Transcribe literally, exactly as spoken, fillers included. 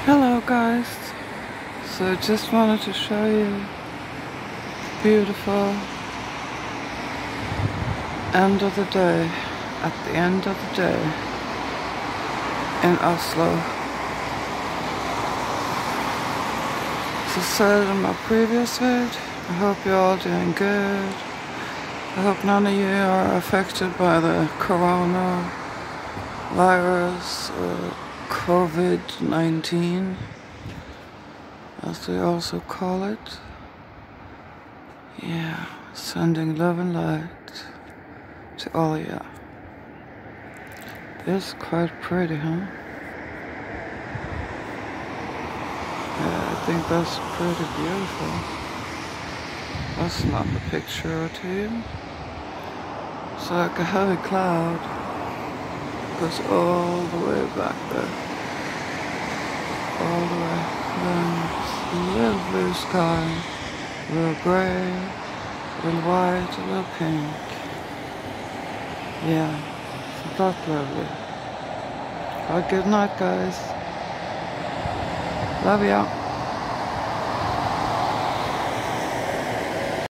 Hello guys, so I just wanted to show you the beautiful end of the day, at the end of the day in Oslo. As I said in my previous vid, I hope you're all doing good. I hope none of you are affected by the corona virus or COVID nineteen, as they also call it. Yeah, sending love and light to all of you. It's quite pretty, huh? Yeah, I think that's pretty beautiful. That's not the picture to you. It's like a heavy cloud goes all the way back there. All the way. Then a little blue sky, a little grey, a little white, a little pink. Yeah, so that's lovely. Have a good night, guys. Love ya.